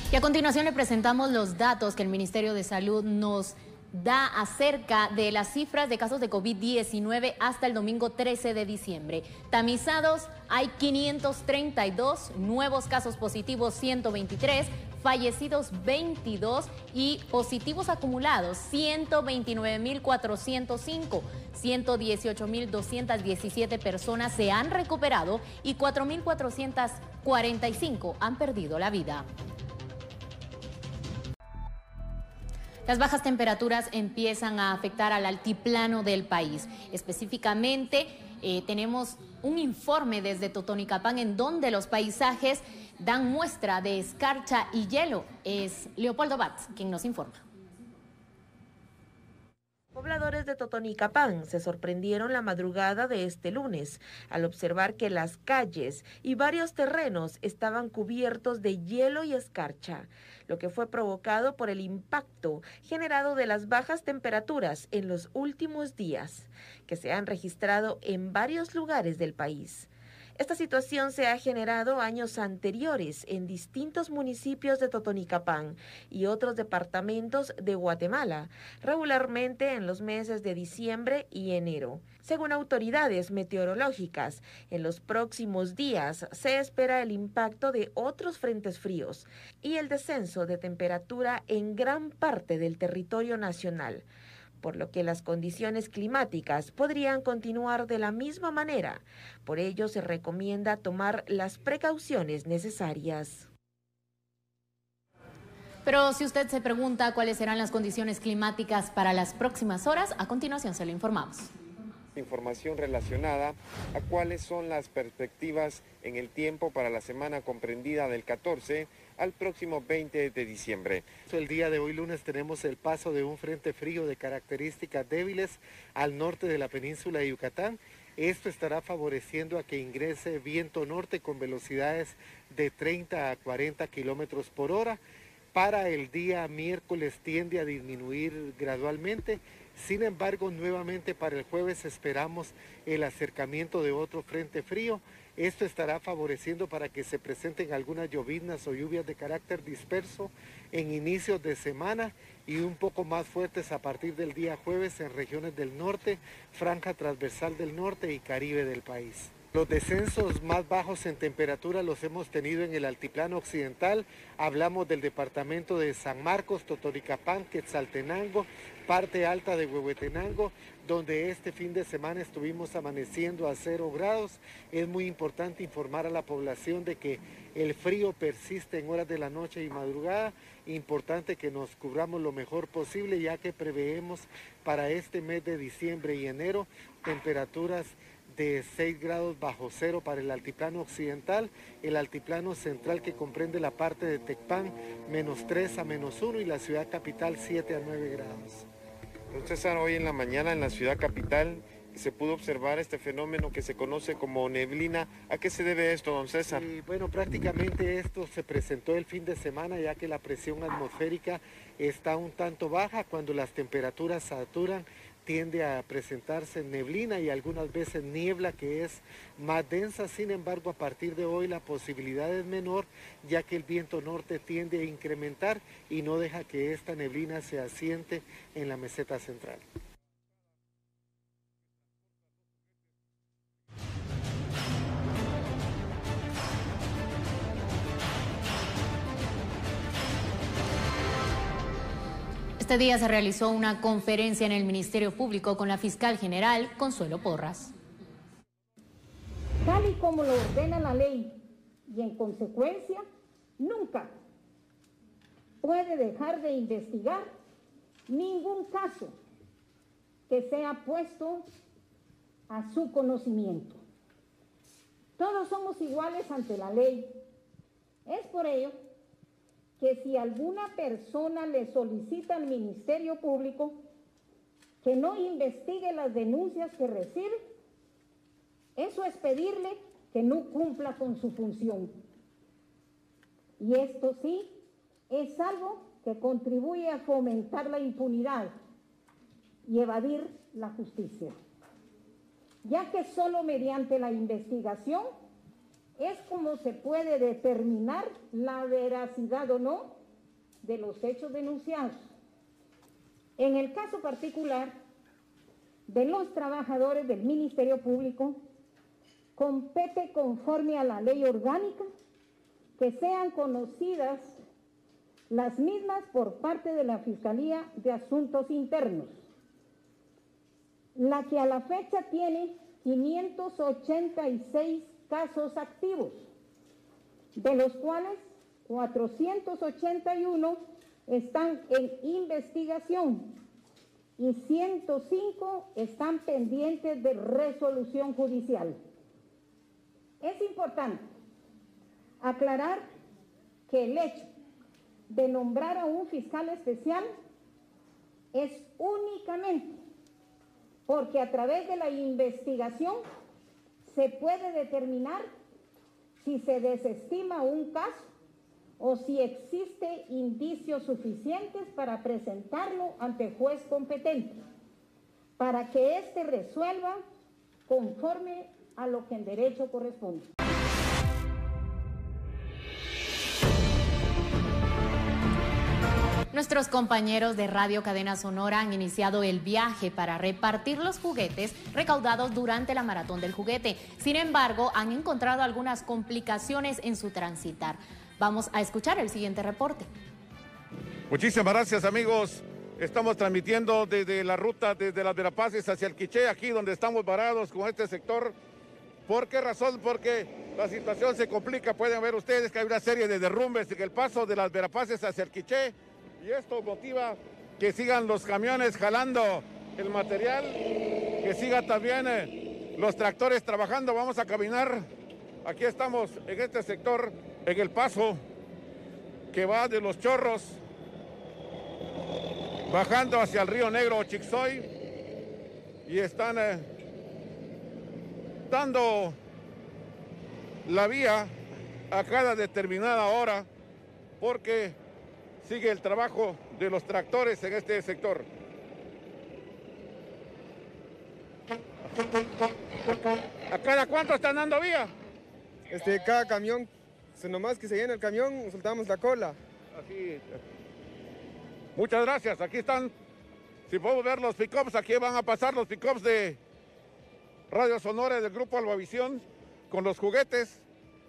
Y a continuación le presentamos los datos que el Ministerio de Salud nos da acerca de las cifras de casos de COVID-19 hasta el domingo 13 de diciembre. Tamizados hay 532, nuevos casos positivos 123, fallecidos 22 y positivos acumulados 129.405. 118.217 personas se han recuperado y 4.445 han perdido la vida. Las bajas temperaturas empiezan a afectar al altiplano del país. Específicamente, tenemos un informe desde Totonicapán en donde los paisajes dan muestra de escarcha y hielo. Es Leopoldo Batz quien nos informa. Pobladores de Totonicapán se sorprendieron la madrugada de este lunes al observar que las calles y varios terrenos estaban cubiertos de hielo y escarcha, lo que fue provocado por el impacto generado de las bajas temperaturas en los últimos días, que se han registrado en varios lugares del país. Esta situación se ha generado años anteriores en distintos municipios de Totonicapán y otros departamentos de Guatemala, regularmente en los meses de diciembre y enero. Según autoridades meteorológicas, en los próximos días se espera el impacto de otros frentes fríos y el descenso de temperatura en gran parte del territorio nacional, por lo que las condiciones climáticas podrían continuar de la misma manera. Por ello, se recomienda tomar las precauciones necesarias. Pero si usted se pregunta cuáles serán las condiciones climáticas para las próximas horas, a continuación se lo informamos. Información relacionada a cuáles son las perspectivas en el tiempo para la semana comprendida del 14 al próximo 20 de diciembre. El día de hoy lunes tenemos el paso de un frente frío de características débiles al norte de la península de Yucatán. Esto estará favoreciendo a que ingrese viento norte con velocidades de 30 a 40 kilómetros por hora. Para el día miércoles tiende a disminuir gradualmente. Sin embargo, nuevamente para el jueves esperamos el acercamiento de otro frente frío. Esto estará favoreciendo para que se presenten algunas lloviznas o lluvias de carácter disperso en inicios de semana y un poco más fuertes a partir del día jueves en regiones del norte, franja transversal del norte y Caribe del país. Los descensos más bajos en temperatura los hemos tenido en el altiplano occidental. Hablamos del departamento de San Marcos, Totonicapán, Quetzaltenango, parte alta de Huehuetenango, donde este fin de semana estuvimos amaneciendo a 0 grados. Es muy importante informar a la población de que el frío persiste en horas de la noche y madrugada. Importante que nos cubramos lo mejor posible, ya que preveemos para este mes de diciembre y enero temperaturas de 6 grados bajo cero para el altiplano occidental, el altiplano central que comprende la parte de Tecpan, -3 a -1 y la ciudad capital 7 a 9 grados. Entonces, hoy en la mañana en la ciudad capital se pudo observar este fenómeno que se conoce como neblina. ¿A qué se debe esto, don César? Bueno, prácticamente esto se presentó el fin de semana, ya que la presión atmosférica está un tanto baja. Cuando las temperaturas saturan, tiende a presentarse neblina y algunas veces niebla que es más densa. Sin embargo, a partir de hoy la posibilidad es menor, ya que el viento norte tiende a incrementar y no deja que esta neblina se asiente en la meseta central. Este día se realizó una conferencia en el Ministerio Público con la fiscal general Consuelo Porras. Tal y como lo ordena la ley y en consecuencia, nunca puede dejar de investigar ningún caso que sea puesto a su conocimiento. Todos somos iguales ante la ley. Es por ello que si alguna persona le solicita al Ministerio Público que no investigue las denuncias que recibe, eso es pedirle que no cumpla con su función. Y esto sí es algo que contribuye a fomentar la impunidad y evadir la justicia, ya que solo mediante la investigación es como se puede determinar la veracidad o no de los hechos denunciados. En el caso particular de los trabajadores del Ministerio Público, compete conforme a la ley orgánica que sean conocidas las mismas por parte de la Fiscalía de Asuntos Internos, la que a la fecha tiene 586 casos activos, de los cuales 481 están en investigación y 105 están pendientes de resolución judicial. Es importante aclarar que el hecho de nombrar a un fiscal especial es únicamente porque a través de la investigación se puede determinar si se desestima un caso o si existe indicios suficientes para presentarlo ante juez competente, para que éste resuelva conforme a lo que en derecho corresponde. Nuestros compañeros de Radio Cadena Sonora han iniciado el viaje para repartir los juguetes recaudados durante la Maratón del Juguete. Sin embargo, han encontrado algunas complicaciones en su transitar. Vamos a escuchar el siguiente reporte. Muchísimas gracias, amigos. Estamos transmitiendo desde la ruta desde las Verapaces hacia el Quiché, aquí donde estamos varados con este sector. ¿Por qué razón? Porque la situación se complica. Pueden ver ustedes que hay una serie de derrumbes en el paso de las Verapaces hacia el Quiché. Y esto motiva que sigan los camiones jalando el material, que siga también los tractores trabajando. Vamos a caminar. Aquí estamos en este sector, en el paso que va de Los Chorros, bajando hacia el Río Negro, Chixoy, y están dando la vía a cada determinada hora porque sigue el trabajo de los tractores en este sector. ¿A cada cuánto están dando vía? Cada camión, nomás que se llena el camión, soltamos la cola. Así. Muchas gracias. Aquí están, si podemos ver los pick-ups, aquí van a pasar los pick-ups de Radio Sonora del Grupo Albavisión con los juguetes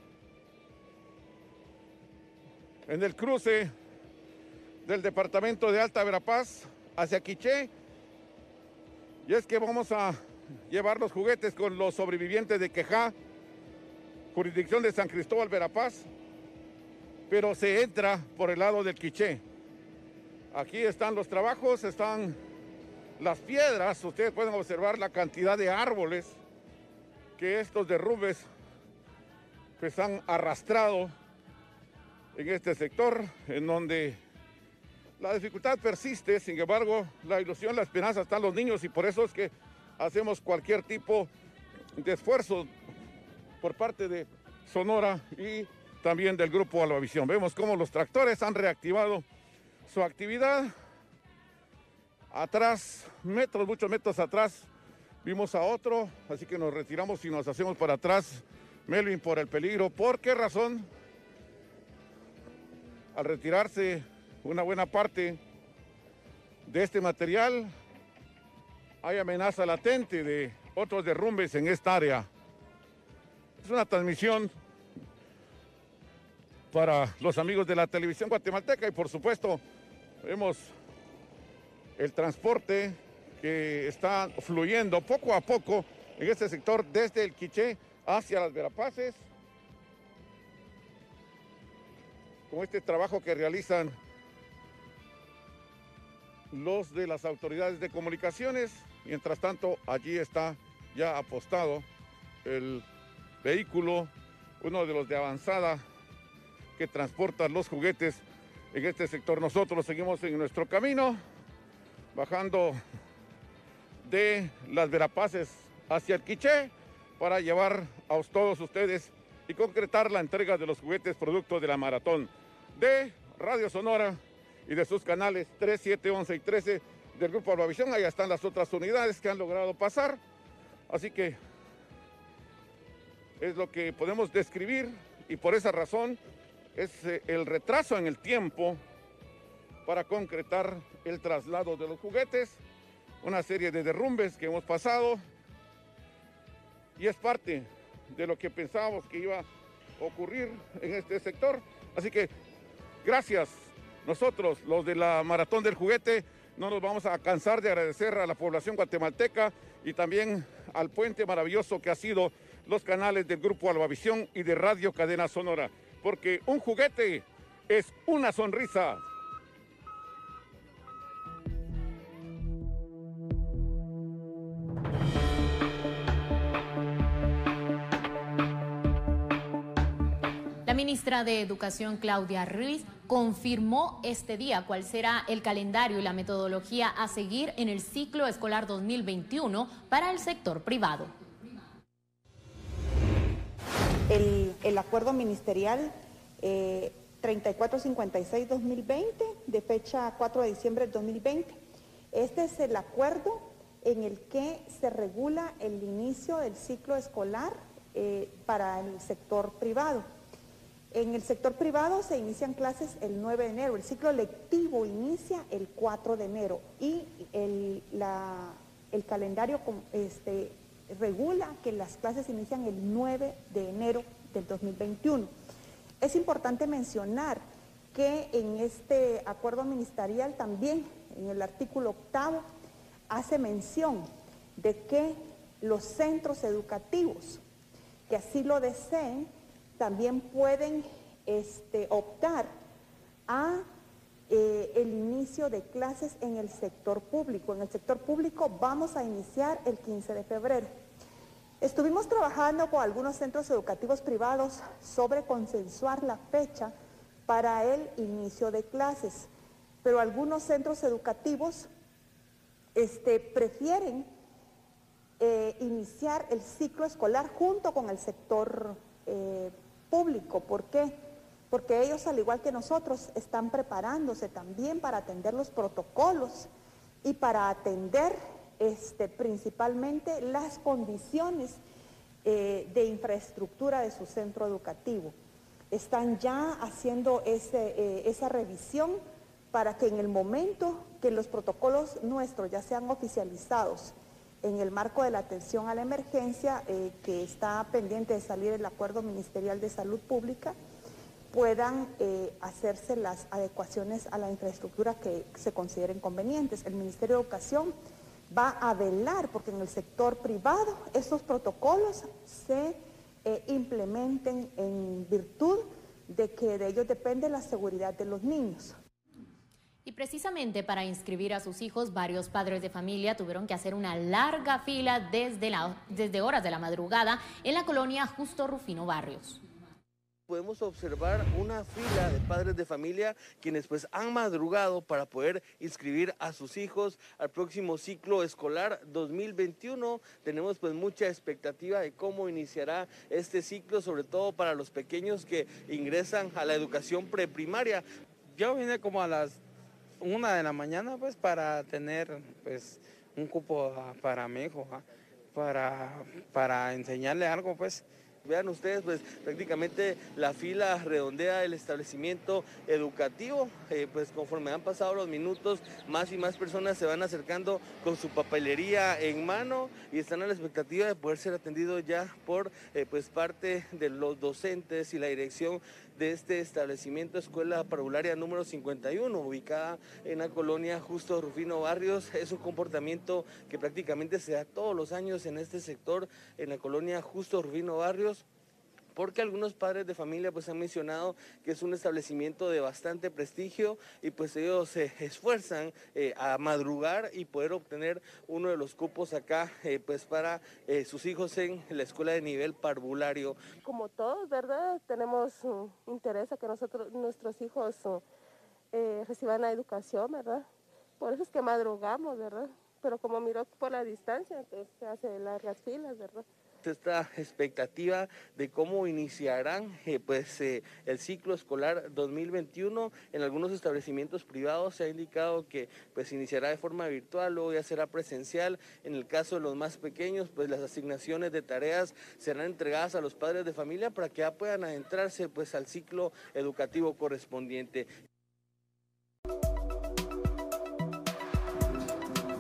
en el cruce del departamento de Alta Verapaz hacia Quiché. Y es que vamos a llevar los juguetes con los sobrevivientes de Quejá, jurisdicción de San Cristóbal, Verapaz, pero se entra por el lado del Quiché. Aquí están los trabajos, están las piedras. Ustedes pueden observar la cantidad de árboles que estos derrumbes pues han arrastrado en este sector, en donde la dificultad persiste. Sin embargo, la ilusión, la esperanza están los niños, y por eso es que hacemos cualquier tipo de esfuerzo por parte de Sonora y también del Grupo Albavisión. Vemos cómo los tractores han reactivado su actividad. Atrás, muchos metros atrás, vimos a otro, así que nos retiramos y nos hacemos para atrás, Melvin, por el peligro. ¿Por qué razón? Al retirarse una buena parte de este material, hay amenaza latente de otros derrumbes en esta área. Es una transmisión para los amigos de la televisión guatemalteca y por supuesto vemos el transporte que está fluyendo poco a poco en este sector desde el Quiché hacia las Verapaces, con este trabajo que realizan los de las autoridades de comunicaciones. Mientras tanto, allí está ya apostado el vehículo, uno de los de avanzada que transporta los juguetes en este sector. Nosotros seguimos en nuestro camino, bajando de las Verapaces hacia el Quiché para llevar a todos ustedes y concretar la entrega de los juguetes producto de la maratón de Radio Sonora y de sus canales 3, 7, 11 y 13 del Grupo Albavisión. Allá están las otras unidades que han logrado pasar. Así que es lo que podemos describir, y por esa razón es el retraso en el tiempo para concretar el traslado de los juguetes, una serie de derrumbes que hemos pasado y es parte de lo que pensábamos que iba a ocurrir en este sector. Así que gracias, nosotros los de la Maratón del Juguete no nos vamos a cansar de agradecer a la población guatemalteca y también al puente maravilloso que ha sido los canales del Grupo Albavisión y de Radio Cadena Sonora, porque un juguete es una sonrisa. La ministra de Educación, Claudia Ruiz, confirmó este día cuál será el calendario y la metodología a seguir en el ciclo escolar 2021 para el sector privado. El acuerdo ministerial 3456-2020, de fecha 4 de diciembre del 2020. Este es el acuerdo en el que se regula el inicio del ciclo escolar para el sector privado. En el sector privado se inician clases el 9 de enero, el ciclo lectivo inicia el 4 de enero y el calendario regula que las clases inician el 9 de enero del 2021. Es importante mencionar que en este acuerdo ministerial también, en el artículo 8º, hace mención de que los centros educativos que así lo deseen también pueden optar a el inicio de clases en el sector público. En el sector público vamos a iniciar el 15 de febrero. Estuvimos trabajando con algunos centros educativos privados sobre consensuar la fecha para el inicio de clases, pero algunos centros educativos prefieren iniciar el ciclo escolar junto con el sector público. ¿Por qué? Porque ellos, al igual que nosotros, están preparándose también para atender los protocolos y para atender principalmente las condiciones de infraestructura de su centro educativo. Están ya haciendo esa revisión para que en el momento que los protocolos nuestros ya sean oficializados en el marco de la atención a la emergencia, que está pendiente de salir el Acuerdo Ministerial de Salud Pública, puedan hacerse las adecuaciones a la infraestructura que se consideren convenientes. El Ministerio de Educación va a velar porque en el sector privado estos protocolos se implementen en virtud de que de ellos depende la seguridad de los niños. Y precisamente para inscribir a sus hijos, varios padres de familia tuvieron que hacer una larga fila desde horas de la madrugada en la colonia Justo Rufino Barrios. Podemos observar una fila de padres de familia quienes pues han madrugado para poder inscribir a sus hijos al próximo ciclo escolar 2021. Tenemos pues mucha expectativa de cómo iniciará este ciclo, sobre todo para los pequeños que ingresan a la educación preprimaria. Yo vine como a las 1 de la mañana pues para tener pues un cupo para mi hijo, para enseñarle algo pues. Vean ustedes, pues prácticamente la fila redondea el establecimiento educativo, pues conforme han pasado los minutos, más y más personas se van acercando con su papelería en mano y están a la expectativa de poder ser atendidos ya por pues parte de los docentes y la dirección de este establecimiento, Escuela Parvularia número 51, ubicada en la colonia Justo Rufino Barrios. Es un comportamiento que prácticamente se da todos los años en este sector, en la colonia Justo Rufino Barrios, porque algunos padres de familia pues han mencionado que es un establecimiento de bastante prestigio y pues ellos se esfuerzan a madrugar y poder obtener uno de los cupos acá pues para sus hijos en la escuela de nivel parvulario. Como todos, ¿verdad? Tenemos interés a que nuestros hijos reciban la educación, ¿verdad? Por eso es que madrugamos, ¿verdad? Pero como miró por la distancia, entonces se hacen largas filas, ¿verdad? Esta expectativa de cómo iniciarán el ciclo escolar 2021 en algunos establecimientos privados. Se ha indicado que pues iniciará de forma virtual, luego ya será presencial. En el caso de los más pequeños, pues las asignaciones de tareas serán entregadas a los padres de familia para que ya puedan adentrarse pues al ciclo educativo correspondiente.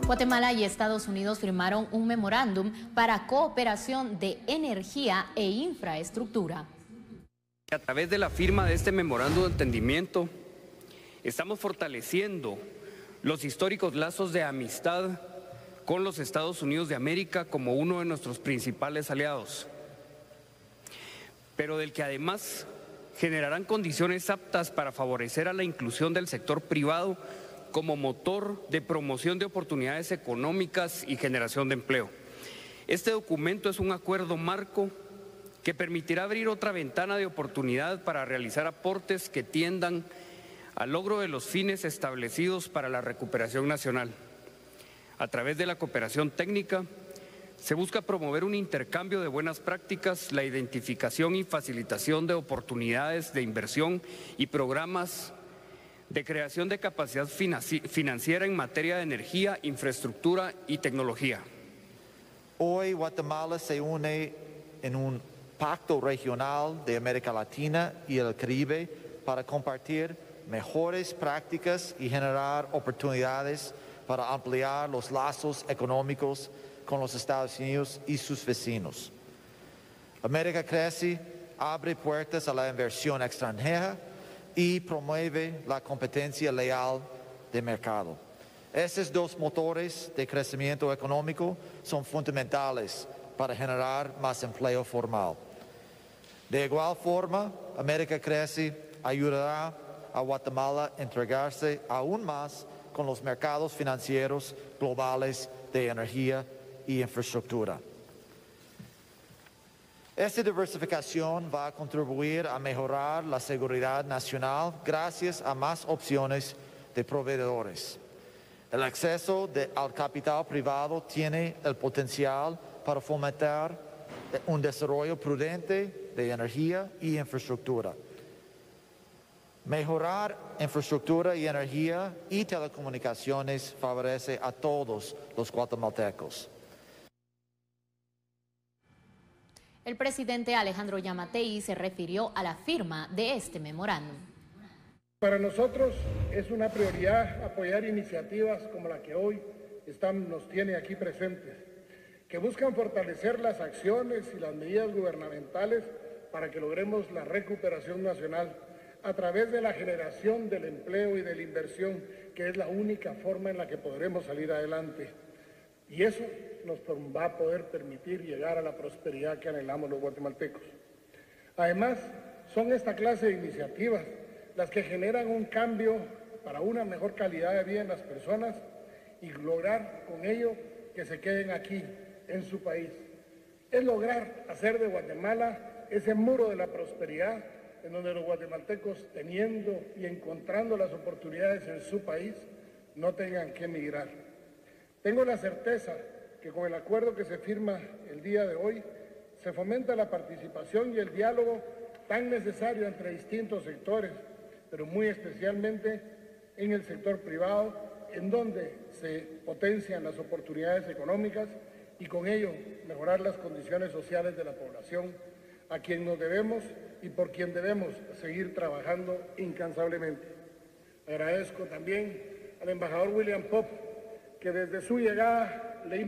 Guatemala y Estados Unidos firmaron un memorándum para cooperación de energía e infraestructura. A través de la firma de este memorándum de entendimiento, estamos fortaleciendo los históricos lazos de amistad con los Estados Unidos de América como uno de nuestros principales aliados, pero del que además generarán condiciones aptas para favorecer a la inclusión del sector privado como motor de promoción de oportunidades económicas y generación de empleo. Este documento es un acuerdo marco que permitirá abrir otra ventana de oportunidad para realizar aportes que tiendan al logro de los fines establecidos para la recuperación nacional. A través de la cooperación técnica, se busca promover un intercambio de buenas prácticas, la identificación y facilitación de oportunidades de inversión y programas de creación de capacidad financiera en materia de energía, infraestructura y tecnología. Hoy Guatemala se une en un pacto regional de América Latina y el Caribe para compartir mejores prácticas y generar oportunidades para ampliar los lazos económicos con los Estados Unidos y sus vecinos. América Crece abre puertas a la inversión extranjera y promueve la competencia leal de mercado. Estos dos motores de crecimiento económico son fundamentales para generar más empleo formal. De igual forma, América Crece ayudará a Guatemala a entregarse aún más con los mercados financieros globales de energía y infraestructura. Esta diversificación va a contribuir a mejorar la seguridad nacional gracias a más opciones de proveedores. El acceso al capital privado tiene el potencial para fomentar un desarrollo prudente de energía y infraestructura. Mejorar infraestructura y energía y telecomunicaciones favorece a todos los guatemaltecos. El presidente Alejandro Yamatei se refirió a la firma de este memorándum. Para nosotros es una prioridad apoyar iniciativas como la que hoy nos tiene aquí presentes, que buscan fortalecer las acciones y las medidas gubernamentales para que logremos la recuperación nacional a través de la generación del empleo y de la inversión, que es la única forma en la que podremos salir adelante. Y eso nos va a poder permitir llegar a la prosperidad que anhelamos los guatemaltecos. Además, son esta clase de iniciativas las que generan un cambio para una mejor calidad de vida en las personas y lograr con ello que se queden aquí, en su país. Es lograr hacer de Guatemala ese muro de la prosperidad en donde los guatemaltecos, teniendo y encontrando las oportunidades en su país, no tengan que emigrar. Tengo la certeza que con el acuerdo que se firma el día de hoy, se fomenta la participación y el diálogo tan necesario entre distintos sectores, pero muy especialmente en el sector privado, en donde se potencian las oportunidades económicas y con ello mejorar las condiciones sociales de la población, a quien nos debemos y por quien debemos seguir trabajando incansablemente. Agradezco también al embajador William Pope, que desde su llegada le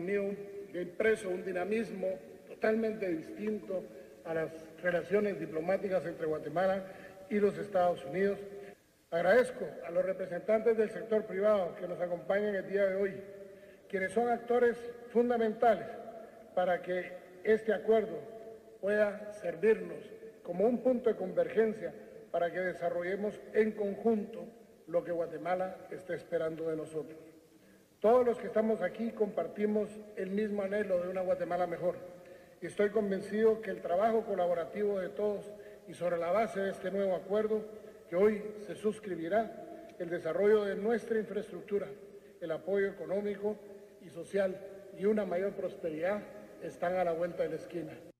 ha impreso un dinamismo totalmente distinto a las relaciones diplomáticas entre Guatemala y los Estados Unidos. Agradezco a los representantes del sector privado que nos acompañan el día de hoy, quienes son actores fundamentales para que este acuerdo pueda servirnos como un punto de convergencia para que desarrollemos en conjunto lo que Guatemala está esperando de nosotros. Todos los que estamos aquí compartimos el mismo anhelo de una Guatemala mejor y estoy convencido que el trabajo colaborativo de todos y sobre la base de este nuevo acuerdo que hoy se suscribirá, el desarrollo de nuestra infraestructura, el apoyo económico y social y una mayor prosperidad están a la vuelta de la esquina.